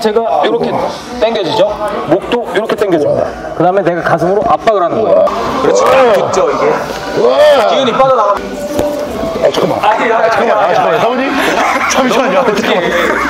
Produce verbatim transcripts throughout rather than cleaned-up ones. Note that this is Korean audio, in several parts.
상체가 이렇게 당겨지죠? 목도 이렇게 당겨집니다. 그 다음에 내가 가슴으로 압박을 하는 거예요. 그렇지. 붙죠, 이게. 기운이 빠져나가. 아, 잠깐만. 아, 아, 잠깐만. 아, 잠깐만. 사모님? 잠시만요. 잠깐만.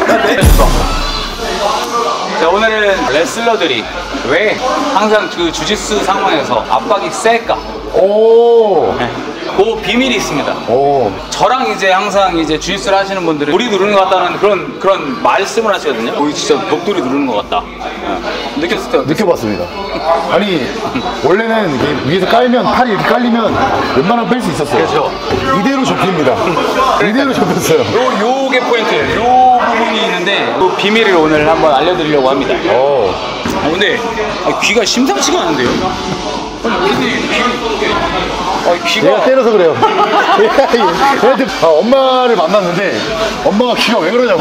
자, 오늘은 레슬러들이 왜 항상 그 주짓수 상황에서 압박이 셀까? 오. 네. 그 비밀이 있습니다. 오. 저랑 이제 항상 이제 주짓수를 하시는 분들은 돌이 누르는 것 같다는 그런 그런 말씀을 하시거든요. 오, 진짜 벽돌이 누르는 것 같다. 네. 느꼈을 때 느껴봤습니다. 아니, 원래는 이게 위에서 깔면, 팔이 이렇게 깔리면 웬만하면 뺄 수 있었어요. 그렇죠. 이대로 접힙니다. 이대로 접혔어요. 요, 요게 포인트예요. 요 부분이 있는데 그 비밀을 오늘 한번 알려드리려고 합니다. 오. 아, 근데 아, 귀가 심상치가 않은데요? 아니, 근데 귀가 아, 귀가 얘가 때려서 그래요. 얘한테 아, 엄마를 만났는데 엄마가 귀가 왜 그러냐고.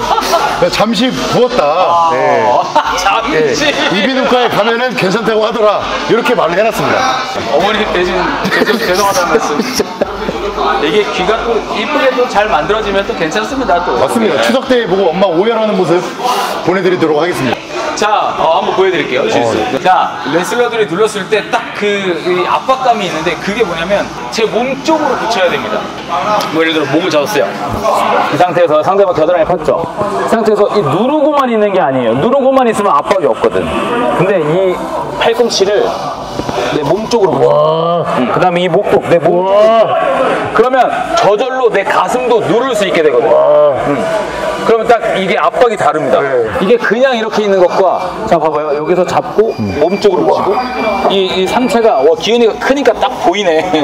잠시 부었다. 아, 네. 잠시 네. 이비인후과에 가면은 괜찮다고 하더라. 이렇게 말을 해놨습니다. 어머니 대신 죄송, 죄송하다는 말씀. 이게 귀가 또 이쁘게 또 잘 만들어지면 또 괜찮습니다. 또 맞습니다. 네. 추석 때 보고 엄마 오열하는 모습 보내드리도록 하겠습니다. 자, 어, 한번 보여드릴게요. 어. 자, 레슬러들이 눌렀을 때 딱 그 압박감이 있는데 그게 뭐냐면 제 몸 쪽으로 붙여야 됩니다. 뭐 예를 들어 목을 잡았어요. 이 상태에서 상대방 겨드랑이 폈죠. 이 상태에서 이 누르고만 있는 게 아니에요. 누르고만 있으면 압박이 없거든. 근데 이 팔꿈치를 내 몸 쪽으로 붙여. 응, 그 다음에 이 목도 내 몸 쪽으로. 그러면 저절로 내 가슴도 누를 수 있게 되거든. 응. 그러면 딱 이게 압박이 다릅니다. 네. 이게 그냥 이렇게 있는 것과 자 봐봐요. 여기서 잡고 음. 몸 쪽으로 보시고 이, 이 상체가 와 기은이가 크니까 딱 보이네.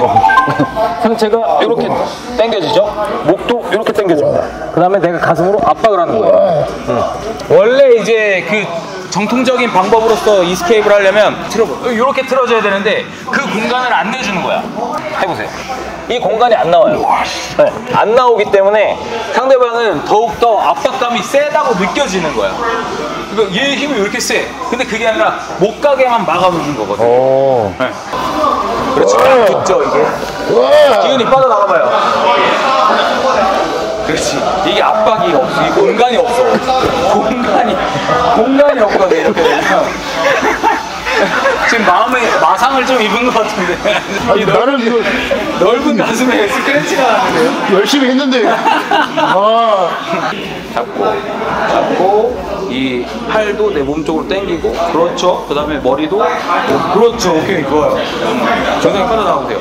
상체가 이렇게 당겨지죠? 목도 이렇게 당겨집니다. 그 다음에 내가 가슴으로 압박을 하는 거예요. 응. 원래 이제 그 정통적인 방법으로서 이스케이프를 하려면 틀어보 이렇게 틀어줘야 되는데 그 공간을 안 내주는 거야. 해보세요. 이 공간이 안 나와요. 네, 안 나오기 때문에 상대방은 더욱더 압박감이 세다고 느껴지는 거야. 그러니까 얘의 힘이 왜 이렇게 세? 근데 그게 아니라 못 가게만 막아놓는 거거든. 네. 그렇지. 붙죠, 이게. 기운이 빠져나가봐요. 그렇지. 이게 압박이 없어. 이 공간이 없어. 공간이, 공간이 없거든, 이렇게 되면. 지금 마음에 마상을 좀 입은 것 같은데. 아니, 이 나는 이거 넓은 가슴에 스크래치가 나는데요? 열심히 했는데. 아. 잡고, 잡고, 이 팔도 내 몸 쪽으로 당기고, 그렇죠. 그 다음에 머리도, 오, 그렇죠. 오케이, 좋아요. 정상이 빠져나오세요.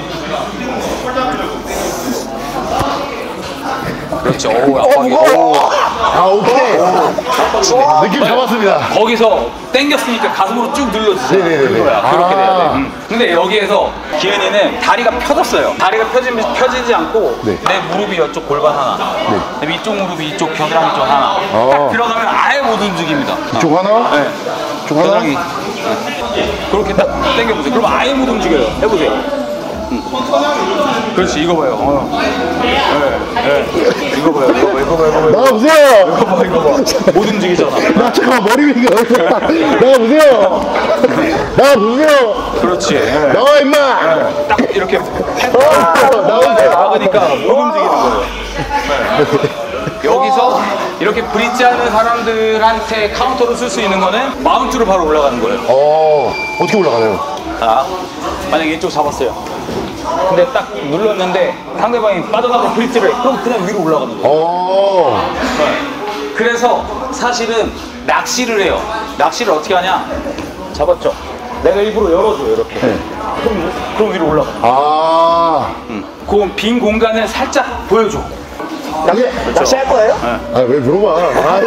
그렇죠. 오, 압박이. 오. 아, 오케이. 오. 느낌 잡았습니다. 거기서 당겼으니까 가슴으로 쭉 눌러주세요. 그거야. 아. 그렇게 돼야 돼. 음. 근데 여기에서 기은이는 다리가 펴졌어요. 다리가 펴지, 펴지지 않고 네. 내 무릎이 이쪽 골반 하나, 네. 그다음에 이쪽 무릎이 이쪽 겨드랑이 쪽 하나. 어. 딱 들어가면 아예 못 움직입니다. 이쪽 하나? 네. 이쪽 하나? 겨드랑이. 네. 그렇게 딱 당겨보세요. 그럼 아예 못 움직여요. 해보세요. 그렇지, 이거 봐요. 어. 네, 네. 이거 봐요, 이거 봐, 이거 봐, 이거 봐. 나와보세요! 이거 봐, 이거 봐. 못 움직이잖아. 나 잠깐만, 머리 위에 나와보세요! 나와보세요! 그렇지. 네. 나와, 임마! 네. 딱 이렇게 나오세요. 막으니까 못 움직이는 거예요. 네. 여기서 이렇게 브릿지 하는 사람들한테 카운터로 쓸 수 있는 거는 마운트로 바로 올라가는 거예요. 어, 어떻게 올라가나요? 자, 만약에 이쪽 잡았어요. 근데 딱 눌렀는데 상대방이 빠져나가는 브릿지를 해. 그럼 그냥 위로 올라가는 거예요. 어. 네. 그래서 사실은 낚시를 해요. 낚시를 어떻게 하냐? 잡았죠. 내가 일부러 열어줘요, 이렇게. 네. 그럼, 그럼 위로 올라가. 아. 응. 그 빈 공간을 살짝 보여줘. 낚시, 낚시할 거예요? 네. 아, 왜 물어봐. 아니,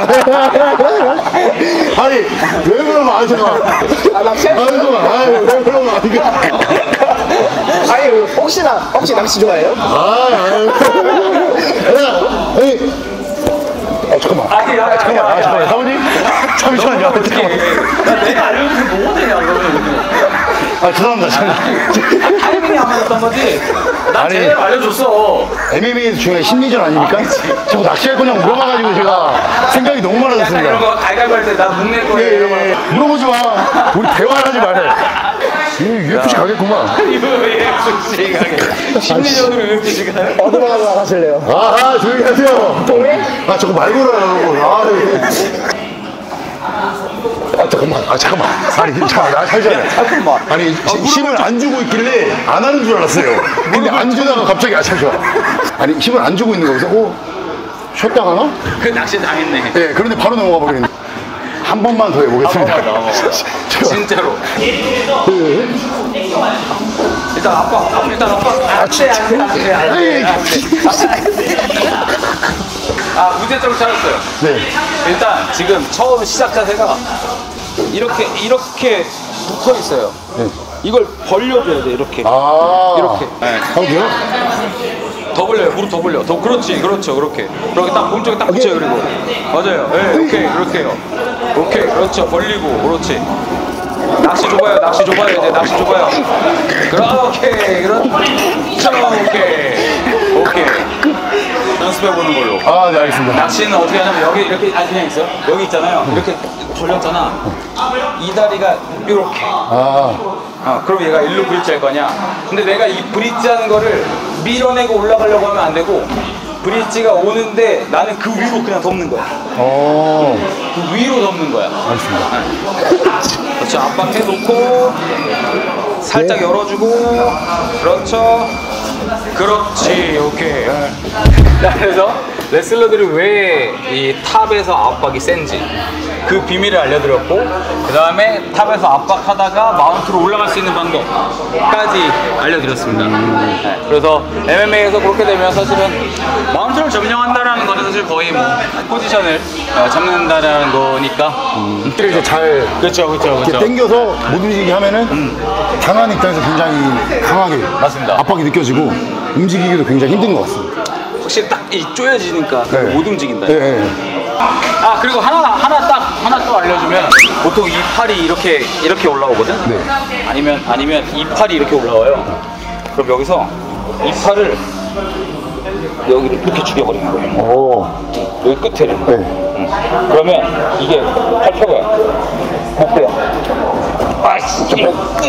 아니, 아니, 왜 물어봐. 아니, 잠깐만. 아, 낚시할 거예요? 아니, 왜 물어봐. 아니, 혹시나, 혹시 낚시 좋아해요? 아, 아니. 아니. 아, 잠깐만. 아니, 아, 잠깐만. 아, 잠깐만. 사모님? 잠시만요. 야, 내가 알려주면 뭐가 되냐, 그러면. 아, 죄송합니다. 아, 타이밍이 안 맞았던 거지? 나 아니. 제대로 알려줬어. 엠엠에이 중에 심리전 아닙니까? 자꾸 낚시할 거냐고 물어봐가지고 제가 생각이 너무 약간 많아졌습니다. 이런 거 갈갈보 할 때 나 묵낼 거예요. 예, 이런 예, 예. 거. 물어보지 마. 우리 대화하지 말해. 유에프씨 가겠구만. 유에프씨 가게. 심리전으로 유에프씨 가요? 어디로 가서 나가실래요? 아, 조용히 하세요. 동해? 아, 저거 말고 그러라고. 아, 네. 잠깐만, 아 잠깐만. 아니 잠깐만, 나 살잖아요. 잠깐만. 아니 시- 힘을 안 주고 있길래 안 하는 줄 알았어요. 근데 안 주다가 갑자기 아 잠깐. 아니 힘을 안 주고 있는 거기서 어 쉬었다 가나? 그 낚시 당했네. 예, 그런데 바로 넘어가 버리네. 한 번만 더 해보겠습니다. 한 번만 더. 제가- 진짜로. 예. 일단 아빠, 일단 아빠. 안 돼, 안 돼, 안 돼, 안 돼, 안 돼. 아, 문제점을 찾았어요. 네. 일단 지금 처음 시작 자세가 이렇게 이렇게 붙어 있어요. 네. 이걸 벌려줘야 돼, 이렇게. 아. 이렇게. 네. 하고요? 더 벌려요, 무릎 더 벌려. 더 그렇지, 그렇죠, 그렇게. 그렇게 딱 몸쪽에 딱 붙여요, 그리고. 맞아요. 네, 오케이, 그렇게요. 오케이, 그렇죠, 벌리고, 그렇지. 낚시 좁아요, 낚시 좁아요, 이제 낚시 좁아요. 그렇게, 그렇죠, 오케이, 오케이. 연습해 보는 걸로. 아, 네, 알겠습니다. 낚시는 어떻게 하냐면 여기 이렇게 아 그냥 있어요. 여기 있잖아요. 이렇게 벌렸잖아. 이 다리가 이렇게. 아, 어, 그럼 얘가 일로 브릿지 할 거냐? 근데 내가 이 브릿지 하는 거를 밀어내고 올라가려고 하면 안 되고 브릿지가 오는데 나는 그 위로 그냥 덮는 거야. 어, 그 위로 덮는 거야. 알겠습니다. 그렇죠. 압박해놓고 살짝 열어주고 그렇죠. 그렇지. 오케이. 자, 그래서 레슬러들이 왜 이 탑에서 압박이 센지 그 비밀을 알려드렸고 그 다음에 탑에서 압박하다가 마운트로 올라갈 수 있는 방법까지 알려드렸습니다. 네, 그래서 엠엠에이에서 그렇게 되면 사실은 마운트를 점령한다라는 거는 사실 거의 뭐 포지션을 어, 잡는다라는 거니까 이를 이제 잘 그렇죠, 그렇죠, 이렇게 그렇죠. 당겨서 못 움직이게 하면은 당한 입장에서 굉장히 강하게 맞습니다. 압박이 느껴지고 움직이기도 굉장히 힘든 것 같습니다. 확실히 딱 이 쪼여지니까 네. 못 움직인다. 예, 예. 아 그리고 하나 하나 딱 하나 또 알려주면 보통 이 팔이 이렇게 이렇게 올라오거든. 네. 아니면 아니면 이 팔이 이렇게 올라와요. 그럼 여기서 이 팔을 여기를 이렇게 죽여버리는 거예요. 오, 여기 끝에를. 네. 응. 그러면 이게 팔펴가 못 빼요. 아씨.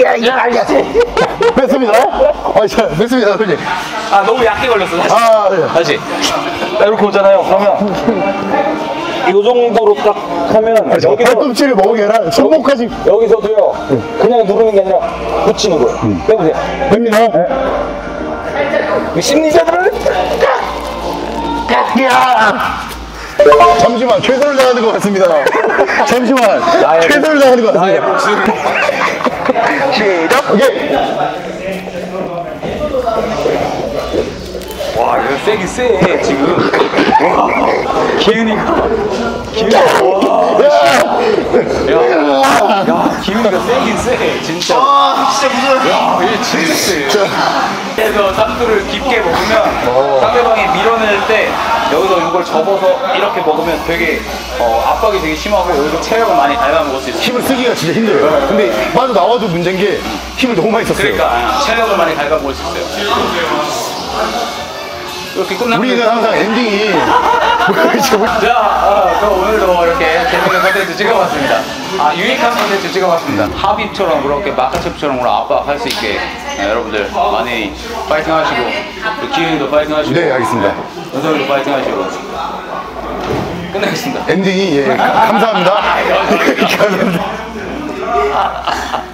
뺐습니다. 아, 자, 뺐습니다, 선생님. 아 너무 얕게 걸렸어. 다시. 아, 네. 다시. 나 이렇게 오잖아요. 그러면 이 정도로 딱 하면 여기서 여기서 팔꿈치를 먹은 게 아니라 손목까지 여기서도요. 그냥 누르는 게 아니라 붙이는 거예요. 빼보세요. 뺍니다. 심리자들은 잠시만, 최선을 다하는 것 같습니다. 잠시만, 나의 최선을 다하는 것 나의 같습니다. 목숨을 시작! 오케이. 와 이거 세긴 세 지금. 와 기은이가 기은이가 와. 야, 야 기은이가 세긴 세 진짜. 아 진짜 무서워. 야 이게 진짜 세. 그래서 쌈두를 깊게 먹으면 상대방이 밀어낼 때 여기서 이걸 접어서 이렇게 먹으면 되게 어, 압박이 되게 심하고 여기서 체력을 많이 갉아먹을 수 있어요. 힘을 쓰기가 진짜 힘들어요. 근데 빠져 나와도 문제인 게 힘을 너무 많이 썼어요. 그러니까 체력을 많이 갉아먹을 수 있어요. 이렇게 끝나면 우리는 항상 엔딩이 자, 어, 또 오늘도 이렇게 재밌는 컨텐츠 찍어봤습니다. 아, 유익한 컨텐츠 찍어봤습니다. 합입처럼 그렇게 마카첩처럼 압박할 수 있게 네, 여러분들 많이 파이팅 하시고 또 기훈이도 파이팅 하시고 네, 알겠습니다. 연석이도 파이팅 하시고 끝내겠습니다. 엔딩이 예, 가- 감사합니다. 감사합니다.